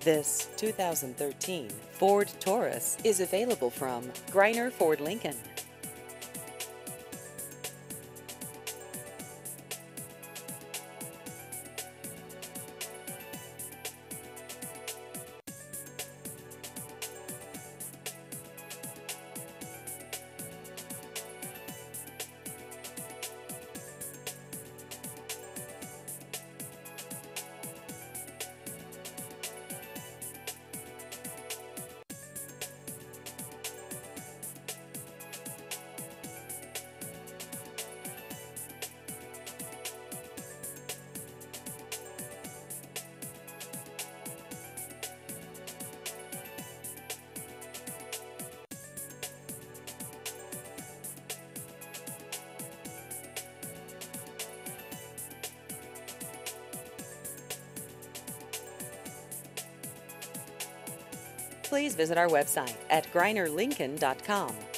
This 2013 Ford Taurus is available from Greiner Ford Lincoln. Please visit our website at GreinerLincoln.com.